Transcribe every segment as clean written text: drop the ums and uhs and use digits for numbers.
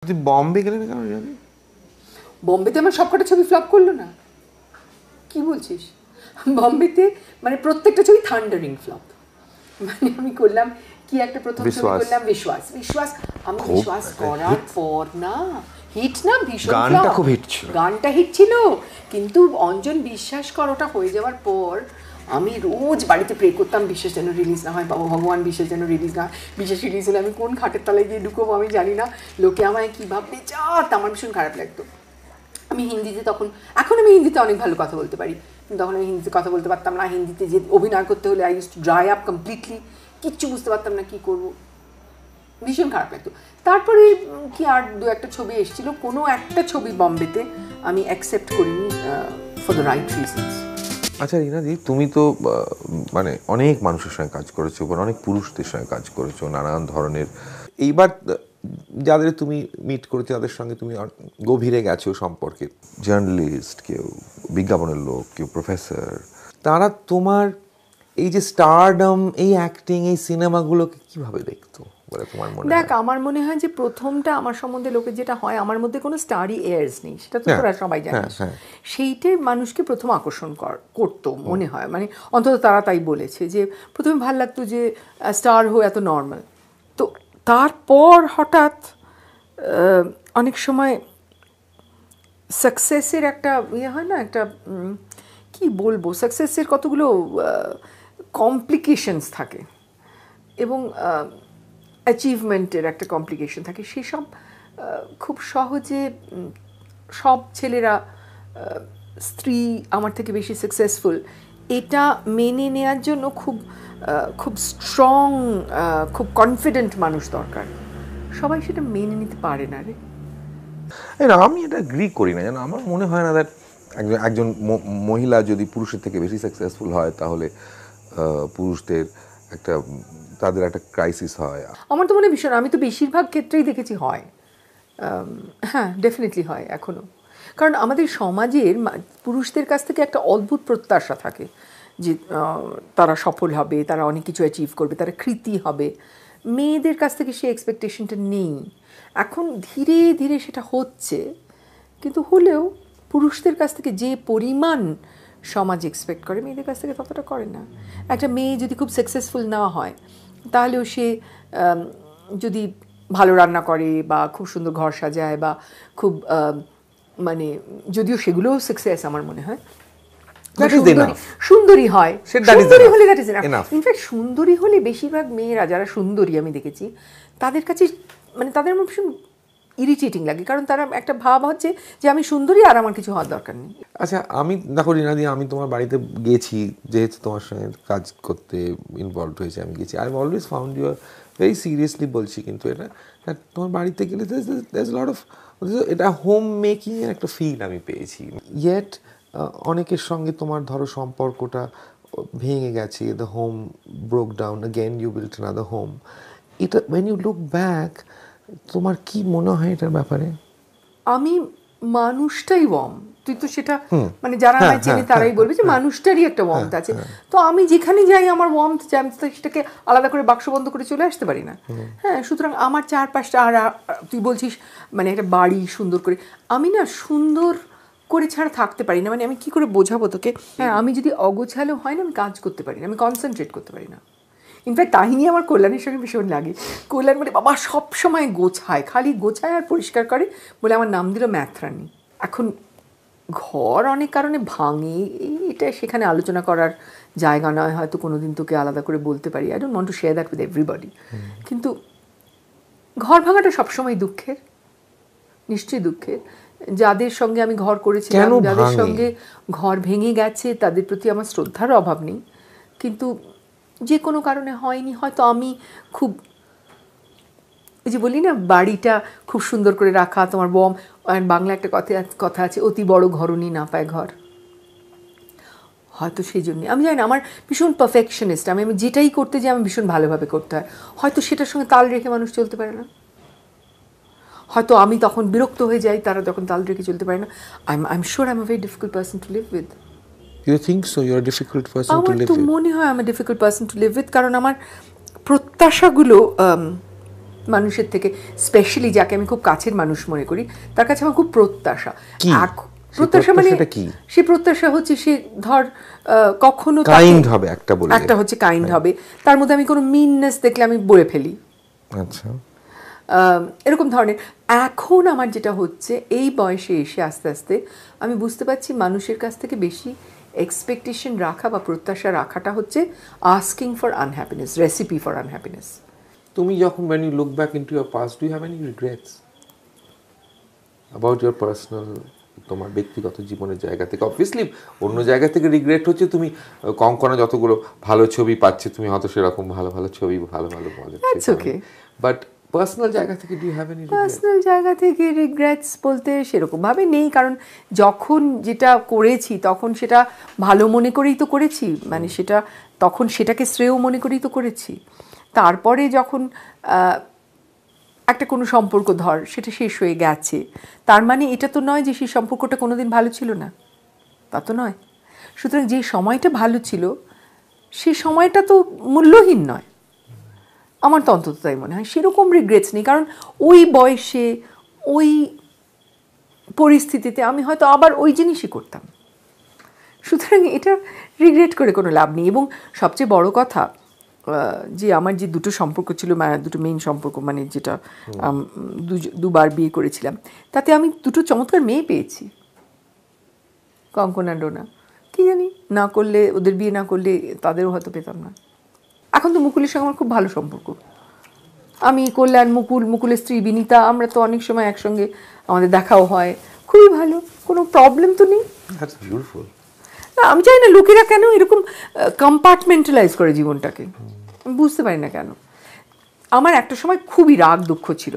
তুই বম্বে গেলে না কেন জানি? বম্বেতে আমার সবকটা ছবি ফ্লপ করলো না, কি বলছিস? বম্বেতে মানে প্রত্যেকটা ছবি থান্ডারিং ফ্লপ। মানে আমি করলাম কি একটা প্রথম ছবি করলাম বিশ্বাস, আমি বিশ্বাস করার পর না হিট না ভীষণ, গানটা খুব হিট ছিল, গানটা হিট ছিল, কিন্তু অঞ্জন বিশ্বাস কর ওটা হয়ে যাওয়ার পর আমি রোজ বাড়িতে প্রে করতাম বিশ্বাস যেন রিলিজ না হয়, বাবা ভগবান বিশ্বাস যেন রিলিজ না হয়। বিশ্বাস রিলিজ হলে আমি কোন খাটের তলায় গিয়ে ঢুকবো আমি জানি না, লোকে আমায় কী ভাববে, আমার ভীষণ খারাপ লাগতো। আমি হিন্দিতে তখন, এখন আমি হিন্দিতে অনেক ভালো কথা বলতে পারি, কিন্তু তখন আমি হিন্দিতে কথা বলতে পারতাম না। হিন্দিতে যে অভিনয় করতে হলে I use to dry up completely, কিচ্ছু বুঝতে পারতাম না কী করবো, ভীষণ খারাপ লাগতো। তারপরে কি আর দু একটা ছবি এসেছিলো, কোনো একটা ছবি বম্বেতে আমি অ্যাকসেপ্ট করিনি ফর দ্য রাইট রিজনস। আচ্ছা রিনাদি, তুমি তো মানে অনেক মানুষের সঙ্গে কাজ করেছো, অনেক পুরুষদের সঙ্গে কাজ করেছো নানান ধরনের। এইবার যাদের তুমি মিট করেছো, যাদের সঙ্গে তুমি গভীরে গেছো সম্পর্কে, জার্নালিস্ট, কেউ বিজ্ঞাপনের লোক, কেউ প্রফেসর, তারা তোমার এই যে স্টারডম, এই অ্যাক্টিং, এই সিনেমাগুলোকে কিভাবে দেখতো বলে তোমার মনে হয়? দেখ, আমার মনে হয় যে প্রথমটা আমার সম্বন্ধে লোকের যেটা হয়, আমার মধ্যে কোনো স্টারি এয়ার্স নেই, সেটা তো তোরা সবাই জানিস। সেইটাই মানুষকে প্রথম আকর্ষণ করতো মনে হয়, মানে অন্তত তারা তাই বলেছে যে প্রথমে ভালো লাগতো যে স্টার হয়ে এত নর্মাল। তো তারপর হঠাৎ অনেক সময় সাকসেসের একটা ইয়ে হয় না, একটা কি বলবো, সাকসেসের কতগুলো কমপ্লিকেশনস থাকে এবং অ্যাচিভমেন্টের একটা কমপ্লিকেশন থাকে, সেসব খুব সহজে সব ছেলেরা স্ত্রী আমার থেকে বেশি সাকসেসফুল এটা মেনে নেওয়ার জন্য খুব স্ট্রং, খুব কনফিডেন্ট মানুষ দরকার। সবাই সেটা মেনে নিতে পারে না রে। আমি এটা এগ্রি করি না, জানো, আমার মনে হয় না দ্যাট একজন মহিলা যদি পুরুষের থেকে বেশি সাকসেসফুল হয় তাহলে পুরুষদের তাদের একটা ক্রাইসিস হয়। আমার তো মনে হয় ভীষণ, আমি তো বেশিরভাগ ক্ষেত্রেই দেখেছি হয়, হ্যাঁ ডেফিনেটলি হয় এখনও। কারণ আমাদের সমাজের পুরুষদের কাছ থেকে একটা অদ্ভুত প্রত্যাশা থাকে যে তারা সফল হবে, তারা অনেক কিছু অ্যাচিভ করবে, তারা কৃতি হবে। মেয়েদের কাছ থেকে সেই এক্সপেকটেশনটা নেই। এখন ধীরে ধীরে সেটা হচ্ছে, কিন্তু হলেও পুরুষদের কাছ থেকে যে পরিমাণ সমাজ এক্সপেক্ট করে, মেয়েদের কাছ থেকে ততটা করে না। একটা মেয়ে যদি খুব সাকসেসফুল না হয়, তাহলেও সে যদি ভালো রান্না করে বা খুব সুন্দর ঘর সাজায় বা খুব মানে, যদিও সেগুলোও সাকসেস আমার মনে হয়, সুন্দরী হয়, সুন্দরী হলে দ্যাট ইজ এনাফ। ইনফ্যাক্ট সুন্দরী হলে বেশিরভাগ মেয়েরা যারা সুন্দরী আমি দেখেছি, তাদের কাছে মানে তাদের আমার ভীষণ ইরিটেটিং লাগে, কারণ তারা একটা ভাব হচ্ছে যে আমি সুন্দরী আর আমার কিছু হওয়ার দরকার নেই। আচ্ছা, আমি দেখো রিনাদি, আমি তোমার বাড়িতে গেছি, যেহেতু তোমার সঙ্গে কাজ করতে ইনভলভ হয়েছে, আমি গেছি। I have always found you very seriously বলছি, কিন্তু এটা তোমার বাড়িতে গেলে দেয়ারস লট অফ, এটা হোম মেকিংয়ের একটা ফিল আমি পেয়েছি। ইয়েট অনেকের সঙ্গে তোমার ধরো সম্পর্কটা ভেঙে গেছে, the home broke down, again you built another home. এটা ওয়েন ইউ লুক ব্যাক, তোমার কি মনে হয় এটার ব্যাপারে? আমি মানুষটাই ওয়ার্ম, তুই তো সেটা মানে যারা আমায় চেনে তারাই বলবে যে মানুষটারই একটা ওয়ার্মথ আছে। তো আমি যেখানে যাই আমার ওয়ার্মথ চাই, আমি সেটাকে আলাদা করে বাক্স বন্ধ করে চলে আসতে পারি না। হ্যাঁ, সুতরাং আমার চারপাশটা, আর তুই বলছিস মানে একটা বাড়ি সুন্দর করে, আমি না সুন্দর করে ছাড়া থাকতে পারি না। মানে আমি কি করে বোঝাবো তোকে, হ্যাঁ আমি যদি অগোছালো হয় না, আমি কাজ করতে পারি না, আমি কনসেন্ট্রেট করতে পারি না। ইনফ্যাক্ট তাহিনী আমার কল্যাণের সঙ্গে ভীষণ লাগে। কল্যাণ বলে বাবা সব সময় গোছায়, খালি গোছায় আর পরিষ্কার করে, বলে আমার নাম দিল ম্যাথরানি। এখন ঘর অনেক কারণে ভাঙে, এটা সেখানে আলোচনা করার জায়গা নয়, হয়তো কোনোদিন তোকে আলাদা করে বলতে পারি, I don't want to share that with everybody. কিন্তু ঘর ভাঙাটা সবসময় দুঃখের, নিশ্চয়ই দুঃখের। যাদের সঙ্গে আমি ঘর করেছিলাম, যাদের সঙ্গে ঘর ভেঙে গেছে, তাদের প্রতি আমার শ্রদ্ধার অভাব নেই, কিন্তু যে কোনো কারণে হয়নি। হয়তো আমি খুব, ওই যে বলি না বাড়িটা খুব সুন্দর করে রাখা, তোমার বাংলা একটা কথা আছে, অতি বড় ঘরণী না পায় ঘর। হয়তো সেই জন্যে আমি জানি না, আমার ভীষণ পারফেকশনিস্ট, আমি যেটাই করতে যাই আমি ভীষণ ভালোভাবে করতে হয়। হয়তো সেটার সঙ্গে তাল রেখে মানুষ চলতে পারে না, হয়তো আমি তখন বিরক্ত হয়ে যাই, তারা যখন তাল রেখে চলতে পারে না। I am sure I am a very difficult person to live with. You think so? You're a difficult person to live with? আমার তো মনে হয় আমি difficult person to live with, কারণ আমার প্রত্যাশাগুলো মানুষের থেকে, স্পেশালি যাকে আমি খুব কাছের মানুষ মনে করি, তার কাছে আমার খুব প্রত্যাশা। কি? প্রত্যাশা মানে সে প্রত্যাশা হচ্ছে সে ধর কখনো কাইন্ড হবে, একটা হচ্ছে কাইন্ড হবে, তার মধ্যে আমি কোনো মিননেস দেখলে আমি বলে ফেলি, আচ্ছা এরকম ধরনের। এখন আমার যেটা হচ্ছে, এই বয়সে এসে আস্তে আস্তে আমি বুঝতে পারছি মানুষের কাছ থেকে বেশি এক্সপেকটেশন রাখা বা প্রত্যাশা রাখাটা হচ্ছে asking for unhappiness, recipe for unhappiness. তুমি যখন when you look back into your past, do you have any regrets about your personal, তোমার ব্যক্তিগত জীবনের জায়গা থেকে? অবভিয়াসলি অন্য জায়গা থেকে রিগ্রেট হচ্ছে তুমি কঙ্কনা যতগুলো ভালো ছবি পাচ্ছে, তুমি হয়তো সেরকম ভালো ভালো ছবি ভালো ভালো বাট পার্সোনাল জায়গা থেকে do you have any regret? Personal জায়গা থেকে রিগ্রেটস বলতে সেরকমভাবে নেই, কারণ যখন যেটা করেছি তখন সেটা ভালো মনে করেই তো করেছি, মানে সেটা তখন সেটাকে শ্রেয় মনে করেই তো করেছি। তারপরে যখন একটা কোনো সম্পর্ক ধর সেটা শেষ হয়ে গেছে, তার মানে এটা তো নয় যে সেই সম্পর্কটা কোনোদিন ভালো ছিল না, তা তো নয়। সুতরাং যে সময়টা ভালো ছিল সেই সময়টা তো মূল্যহীন নয়, আমার তো অন্তত তাই মনে হয়। সেরকম রিগ্রেটস নেই, কারণ ওই বয়সে ওই পরিস্থিতিতে আমি হয়তো আবার ওই জিনিসই করতাম। সুতরাং এটা রিগ্রেট করে কোনো লাভ নেই। এবং সবচেয়ে বড় কথা যে আমার যে দুটো সম্পর্ক ছিল, দুটো মেইন সম্পর্ক, মানে যেটা দুবার বিয়ে করেছিলাম, তাতে আমি দুটো চমৎকার মেয়ে পেয়েছি, কঙ্কনা ডোনা। কি জানি না করলে, ওদের বিয়ে না করলে তাদেরও হয়তো পেতাম না। এখন তো মুকুলের সঙ্গে আমার খুব ভালো সম্পর্ক। আমি, কল্যাণ, মুকুলের স্ত্রী বিনীতা, আমরা তো অনেক সময় একসঙ্গে আমাদের দেখাও হয়, খুবই ভালো, কোনো প্রবলেম তো নেই। না, আমি চাই না লোকেরা কেন এরকম কম্পার্টমেন্টালাইজ করে জীবনটাকে, আমি বুঝতে পারি না কেন। আমার একটা সময় খুবই রাগ দুঃখ ছিল,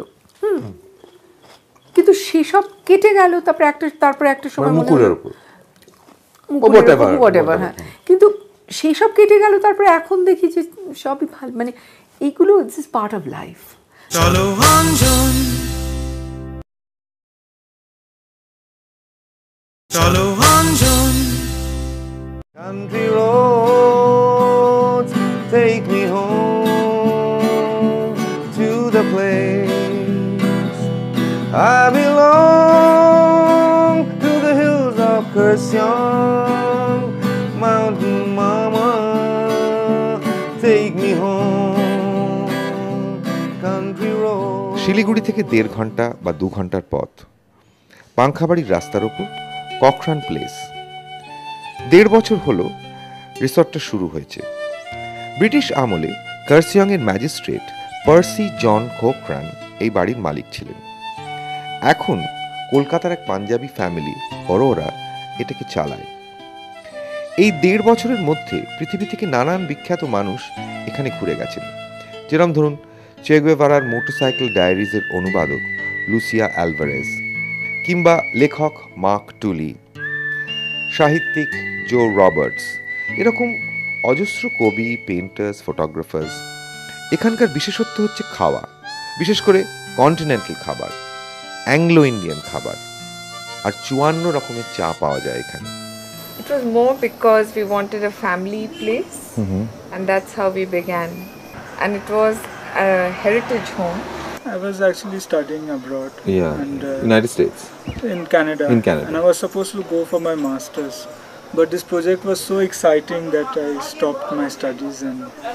কিন্তু সেসব কেটে গেল। তারপরে একটা সময় হ্যাঁ, কিন্তু সেই সব কেটে গেল। তারপরে এখন দেখি যে সবই ভালো, মানে এইগুলো this is part of life. চলো অঞ্জন, চলো Anjan, country roads take me home to the place I belong, to the hills of Kurseong, mountain mama, take me home, country road. Siliguri থেকে 1.5 ঘন্টা বা 2 ঘন্টার পথ, পাংখাবাড়ির রাস্তার ওপর ককরান প্লেস। 1.5 বছর হলো রিসর্টটা শুরু হয়েছে। ব্রিটিশ আমলে কার্সিয়ংয়ের ম্যাজিস্ট্রেট পার্সি জন কোকরান এই বাড়ির মালিক ছিলেন। এখন কলকাতার এক পাঞ্জাবি ফ্যামিলি বড়রা এটাকে চালায়। এই 1.5 বছরের মধ্যে পৃথিবী থেকে নানান বিখ্যাত মানুষ এখানে ঘুরে গেছেন, যেরকম ধরুন চে গুয়েভারার মোটরসাইকেল ডায়েরিজের অনুবাদক লুসিয়া অ্যালভারেজ, কিংবা লেখক মার্ক টুলি, সাহিত্যিক জো রবার্টস, এরকম অজস্র কবি, পেইন্টার্স, ফটোগ্রাফার্স। এখানকার বিশেষত্ব হচ্ছে খাওয়া, বিশেষ করে কন্টিনেন্টাল খাবার, অ্যাংলো ইন্ডিয়ান খাবার, আর 54 রকমের চা পাওয়া যায় এখানে। It was more because we wanted a family place, and that's how we began. And it was a heritage home. I was actually studying abroad. And, United States? In Canada. And I was supposed to go for my master's. But this project was so exciting that I stopped my studies and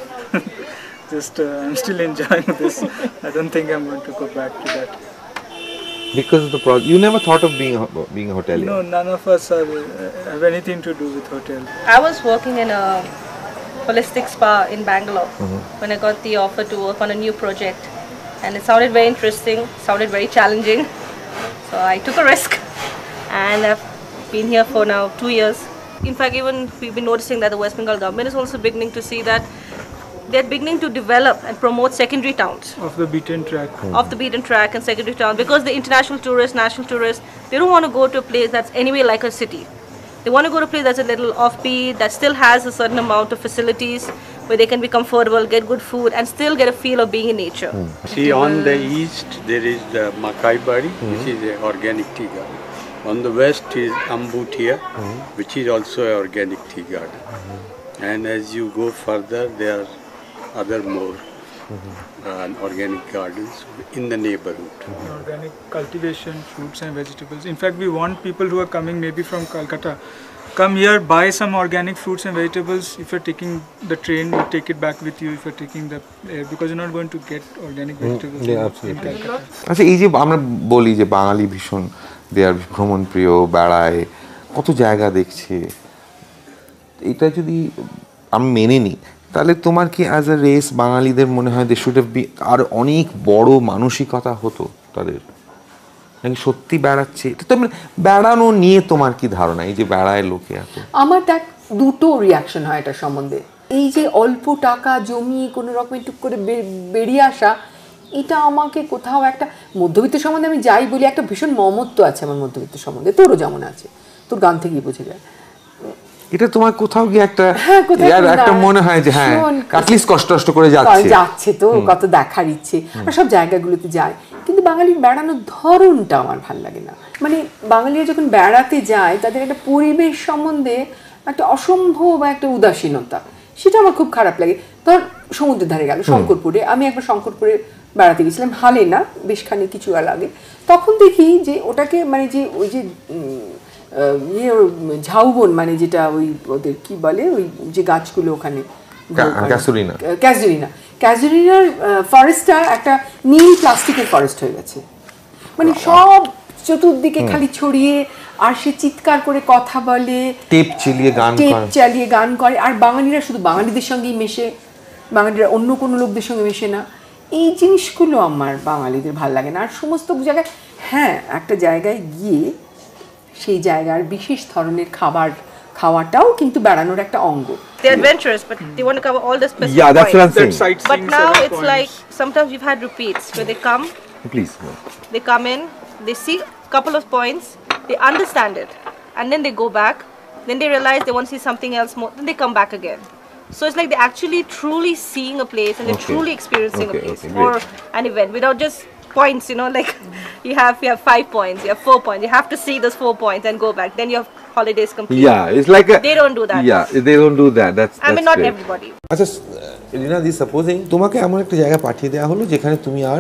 just I'm still enjoying this. I don't think I'm going to go back to that. Because of the project, you never thought of being a hotelier? No, none of us have anything to do with hotel. I was working in a holistic spa in Bangalore when I got the offer to work on a new project, and it sounded very interesting, sounded very challenging, so I took a risk, and I've been here for now 2 years. In fact, even we've been noticing that the West Bengal government is also beginning to see that they're beginning to develop and promote secondary towns. Of the beaten track. Of the beaten track and secondary towns, because the international tourists, national tourists, they don't want to go to a place that's anyway like a city. They want to go to a place that's a little offbeat, that still has a certain amount of facilities where they can be comfortable, get good food, and still get a feel of being in nature. See, on the east there is the Makai Bari, which is an organic tea garden. On the west is Ambutia, which is also an organic tea garden. And as you go further, there are other more. and organic gardens in the neighborhood. Organic cultivation, fruits and vegetables. In fact, we want people who are coming maybe from Calcutta, come here, buy some organic fruits and vegetables. If you're taking the train, you take it back with you. If you're taking the because you're not going to get organic vegetables in Calcutta. আচ্ছা, এই যে আমরা বলি যে বাঙালি ভীষণ দেয়ার ভ্রমণ প্রিয়, বেড়ায়, কত জায়গা দেখছে, এটা যদি আমি মেনে নিই, তাহলে তোমার কি অ্যাজ এ রেস বাঙালিদের মনে হয় দে শুড হ্যাভ বি আর অনেক বড় মানসিকতা হতো তাদের, নাকি সত্যি বেড়াচ্ছে? এটা তো মানে বেড়ানো নিয়ে তোমার কি ধারণা, এই যে বেড়ায় লোকে এত? আমার দেখ দুটো রিয়াকশন হয় এটা সম্বন্ধে। এই যে অল্প টাকা জমিয়ে কোনো রকম টুক করে বেরিয়ে আসা, এটা আমাকে কোথাও একটা মধ্যবিত্ত সম্বন্ধে আমি যাই বলি, একটা ভীষণ মমত্ব আছে আমার মধ্যবিত্ত সম্বন্ধে, তোরও যেমন আছে, তোর গান থেকেই বোঝা যায়। এটা তোমার কোথাও গিয়ে একটা কোথাও একটা মনে হয় যে হ্যাঁ অ্যাটলিস্ট কষ্ট করে যাচ্ছে তো কত দেখার ইচ্ছে, আর সব জায়গাগুলোতে যায়। কিন্তু বাঙালির বেড়ানোর ধরনটা আমার ভালো লাগে না। মানে বাঙালিরা যখন বেড়াতে যায় তাদের একটা পরিবেশ সম্বন্ধে একটা অসম্ভব একটা উদাসীনতা, সেটা আমার খুব খারাপ লাগে। ধর সমুদ্রের ধারে গেল, শঙ্করপুরে, আমি একবার শঙ্করপুরে বেড়াতে গেছিলাম, হালে না, বেশ খানিক কিছু আগে, তখন দেখি যে ওটাকে মানে যে ওই যে ঝাউবন, মানে যেটা ওই ওদের কি বলে ওই যে গাছগুলো ওখানে, ক্যাজুরিনার ফরেস্টটা একটা নীল প্লাস্টিকের ফরেস্ট হয়ে গেছে। মানে সব চতুর্দিকে খালি ছড়িয়ে, আর সে চিৎকার করে কথা বলে, টেপ চালিয়ে গান করে, আর বাঙালিরা শুধু বাঙালিদের সঙ্গেই মেশে, বাঙালিরা অন্য কোনো লোকদের সঙ্গে মেশে না। এই জিনিসগুলো আমার বাঙালিদের ভালো লাগে না। আর সমস্ত জায়গায়, হ্যাঁ একটা জায়গায় গিয়ে সেই জায়গার বিশেষ ধরনের খাবার খাওয়াটাও কিন্তু বেড়ানোর একটা অঙ্গ। They're adventurous, but they want to cover all the specific Yeah, that's what I'm saying. But now it's like sometimes we've had repeats where they come. Please. They come in, they see a couple of points, they understand it, and then they go back. Then they realize they want to see something else more. Then they come back again. So it's like they're actually truly seeing a place and they're truly experiencing a place or an event without just points, you know, like you have 5 points, you have 4 points, you have to see those 4 points and go back, then your holiday is complete. Yeah, it's like they don't do that. Yeah, they don't do that. That's I mean, not great. everybody. আচ্ছা রিনা, দি supposing তোমাকে এমন একটা জায়গায় পাঠিয়ে দেওয়া হলো যেখানে তুমি আর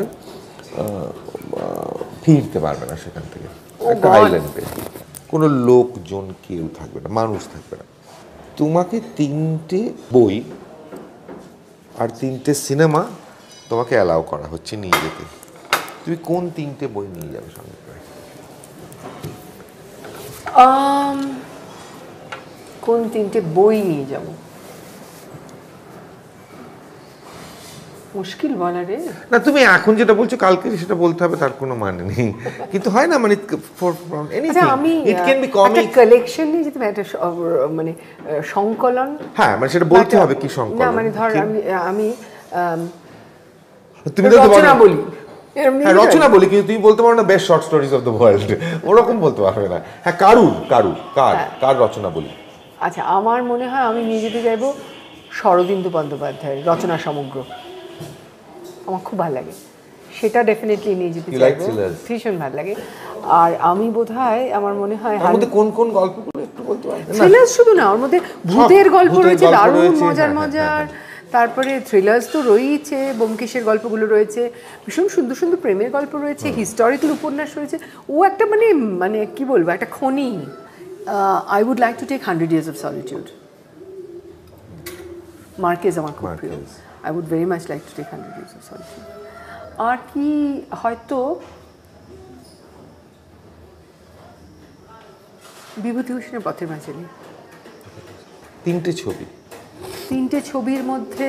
ফিরতে পারবে না, সেখান থেকে একটা আইল্যান্ডে কোনো লোকজন কেউ থাকবে না, মানুষ থাকবে না, তোমাকে 3টে বই আর 3টে সিনেমা তোমাকে অ্যালাউ করা হচ্ছে নিয়ে যেতে, তুমি কোন 3টে বই নিয়ে যাবে সঙ্গে? কোন 3টে বই নিয়ে যাব, মুশকিল বলা রে। না তুমি এখন যেটা বলছো কালকে সেটা বলতে হবে তার কোনো মানে নেই, কিন্তু হয় না মানে আমি একটা কালেকশন নিয়ে যেতে, একটা মানে সংকলন, হ্যাঁ মানে সেটা বলতে হবে কি সংকলন। না মানে ধর আমি তুমি তো রচনা বলি, হ্যাঁ রচনা বলি, কিন্তু তুমি বলতে পারো না best short stories of the world, ওরকম বলতে পারবে না। হ্যাঁ কার রচনা বলি। আচ্ছা আমার মনে হয় আমি নিয়ে যেতে চাইবো শরদিন্দু বন্দ্যোপাধ্যায়ের রচনা সমগ্র, আমার খুব ভালো লাগে, সেটা ডেফিনেটলি নিয়ে যেতে চাইবো, ভীষণ ভালো লাগে। আর আমি বোধহয় আমার মনে হয় কোন কোন গল্পগুলো একটু বলতে পারবেন? থ্রিলার শুধু না, ওর মধ্যে ভূতের গল্প রয়েছে দারুণ মজার, তারপরে থ্রিলার্স তো রয়েছে, ব্যোমকেশের গল্পগুলো রয়েছে, ভীষণ সুন্দর সুন্দর প্রেমের গল্প রয়েছে, হিস্টোরিক্যাল উপন্যাস রয়েছে, ও একটা মানে কি বলবো একটা খনি। I would like to take 100 Years of Solitude, Marquez আমার খুব প্রিয়, I would very much like to take 100 Years of Solitude. আর কি হয়তো বিভূতিভূষণের পথের পাঁচালী, 3টে ছবির মধ্যে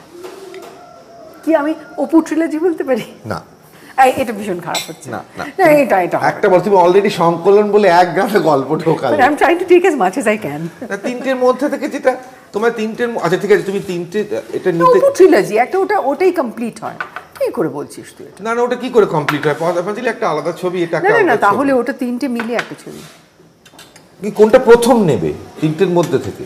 কি আমি অপু ট্রিলজি বলতে পারি? না এটা ভীষণ খারাপ হচ্ছে। না এটা একটা বল, তুমি অলরেডি সংকলন বলে এক গানে গল্প ঢোকালে। I am trying to take as much as I can. না 3টের মধ্যে থেকে যেটা তোমার 3টের, আচ্ছা ঠিক আছে তুমি 3টে এটা নিতে, অপু ট্রিলজি একটা, ওটাই কমপ্লিট হয়। কি করে বলছিস তুই? না ওটা কি করে কমপ্লিট হয়? পাঁচালী একটা আলাদা ছবি, এটা না তাহলে ওটা 3টে মিলে একটা ছবি। কি কোনটা প্রথম নেবে 3টের মধ্যে থেকে?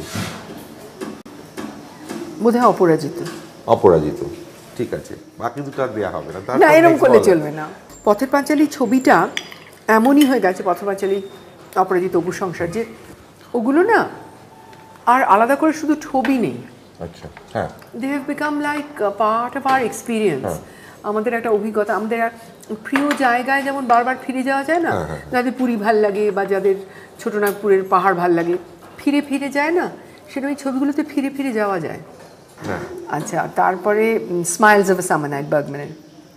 বোধহয় অপরাজিত। ঠিক আছে, বাকি দুটো আর দেওয়া হবে না। না এরকম করলে চলবে না। পথের পাঁচালী ছবিটা এমনই হয়ে গেছে, পথের পাঁচালী, অপরাজিত, অপুর সংসার, যে ওগুলো না আর আলাদা করে শুধু ছবি নেই, আচ্ছা, হ্যাঁ, they have become like part of our experience. আমাদের একটা অভিজ্ঞতা, আমাদের প্রিয় জায়গায় যেমন বারবার ফিরে যাওয়া যায় না, যাদের পুরী ভাল লাগে বা যাদের ছোটনাগপুরের পাহাড় ভাল লাগে, ফিরে ফিরে যায় না, সেটা ওই ছবিগুলোতে ফিরে ফিরে যাওয়া যায়। আচ্ছা, তারপরে smiles of a summer night, বার্গম্যানের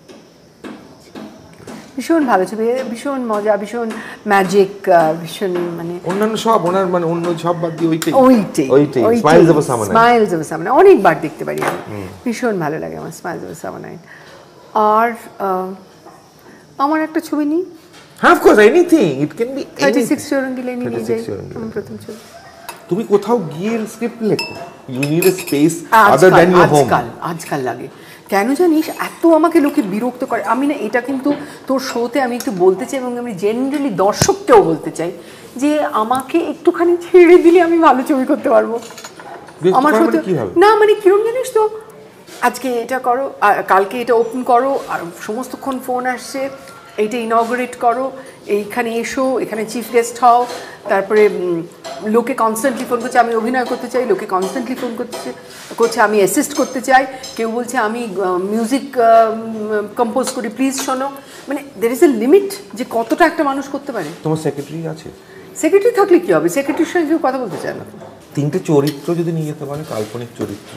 ভীষণ ভালো ছবি, ভীষণ মজা, ভীষণ ম্যাজিক, ভীষণ মানে অন্যান্য সব ওনার মানে অন্য সব বাদ দিয়ে ওইটাই smiles of a summer night অনেকবার দেখতে পারি আমি, ভীষণ ভালো লাগে আমার smiles of a summer night. আর আমার একটা ছবি নিই, হ্যাঁ, of course, anything, it can be 36 Chowringhee নিয়ে যাই, আমার প্রথম ছবি। তুমি কোথাও গিয়ে স্ক্রিপ্ট লেখো, you need a space other than your home. আজকাল লাগে কেন জানিস, এত আমাকে লোকে বিরক্ত করে। আমি না, এটা কিন্তু তোর শোতে আমি একটু বলতে চাই এবং আমি জেনারেলি দর্শককেও বলতে চাই যে আমাকে একটুখানি ছেড়ে দিলে আমি ভালো ছবি করতে পারবো। আমার শোতে না, মানে কিরম জানিস তো, আজকে এটা করো, কালকে এটা ওপেন করো, আর সমস্তক্ষণ ফোন আসছে, এইটা ইনঅগ্রেট করো, এইখানে এসো, এখানে চিফ গেস্ট হও, তারপরে লোকে কনস্ট্যান্টলি ফোন করছে আমি অভিনয় করতে চাই, লোকে কনস্ট্যান্টলি ফোন করছে আমি অ্যাসিস্ট করতে চাই, কেউ বলছে আমি মিউজিক কম্পোজ করি, প্লিজ শোনো। মানে দের ইজ এ লিমিট যে কতটা একটা মানুষ করতে পারে। তোমার সেক্রেটারি আছে? সেক্রেটারি থাকলে কি হবে, সেক্রেটারির সঙ্গে কেউ কথা বলতে চায় না। 3টে চরিত্র যদি নিয়ে যেতে পারে, কাল্পনিক চরিত্র,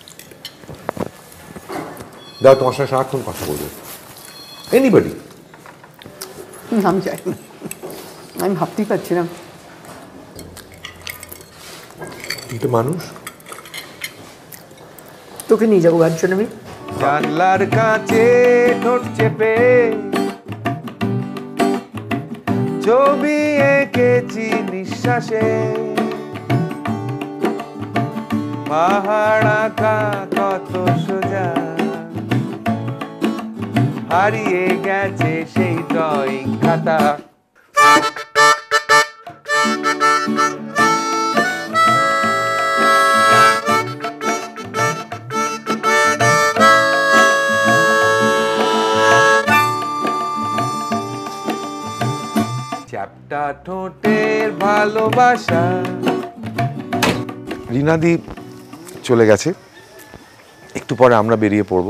দাও তোমার সঙ্গে সারাক্ষণ কথা বলবে, এনিবডি। আমি চাই, আমি ভাবতেই পারছিলাম 3টে মানুষ, তোকে নিয়ে যাবো গান জন্য। আমি জানলার কাছে ঠোঁট চেপে ছবি এঁকেছি নিঃশ্বাসে, পাহাড় আঁকা কত সোজা, হারিয়ে গেছে সেই ড্রয়িং খাতা। চ্যাপ্টা ঠোঁটের ভালোবাসা। রিনাদি চলে গেছে, একটু পরে আমরা বেরিয়ে পড়ব।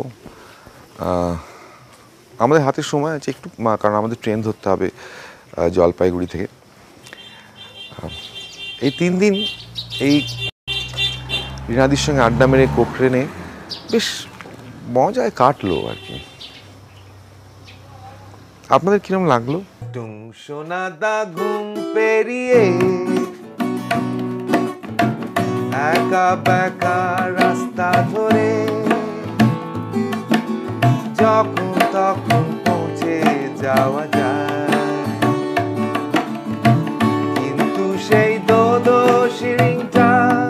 আমাদের হাতে সময় আছে একটু, কারণ আমাদের ট্রেন ধরতে হবে জলপাইগুড়ি থেকে। এই 3 দিন এই রিনাদির সঙ্গে আড্ডা মেরে কোকরেনে বেশ মজায় কাটলো আর কি। আপনাদের কিরম লাগলো? টুং সোনাদা ঘুম পেরিয়ে একা বেকা রাস্তা ধরে যখন তখন পৌঁছে যাওয়া যায়, কিন্তু সেই দোদো সিঁড়িটা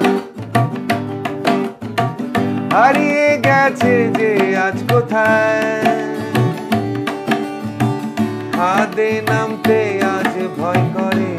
হারিয়ে গেছে যে আজ কোথায়। হাতে নামতে আজ ভয় করে,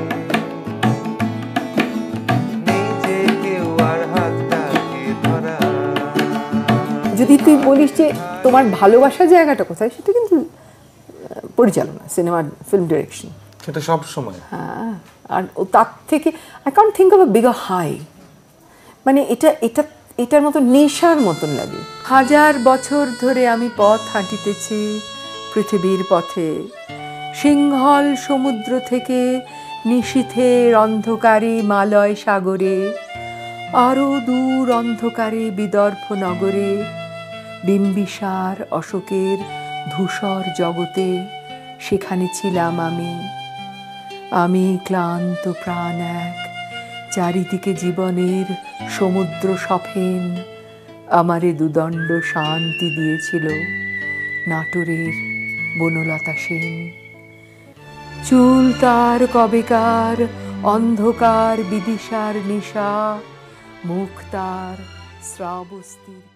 নিজে কেউ আর হাতটাকে ধরা। যদি তুই বলিস যে তোমার ভালোবাসার জায়গাটা কোথায়, সেটা কিন্তু পরিচালনা, সিনেমার ফিল্ম ডিরেকশন, সেটা সব সময়। হ্যাঁ, আর তার থেকে I can't think of a bigger high. মানে এটার মতো নেশার মতন লাগে। 1000 বছর ধরে আমি পথ হাঁটিতেছি পৃথিবীর পথে, সিংহল সমুদ্র থেকে নিশীথের অন্ধকারে মালয় সাগরে, আরও দূর অন্ধকারে বিদর্ভ নগরে, বিম্বিসার অশোকের ধূসর জগতে, সেখানে ছিলাম আমি ক্লান্ত প্রাণ এক, চারিদিকে জীবনের সমুদ্র সফেন, আমারে দুদণ্ড শান্তি দিয়েছিল নাটোরের বনলতা সেন। চুল তার কবেকার অন্ধকার বিদিশার নিশা, মুখ তার শ্রাবস্তির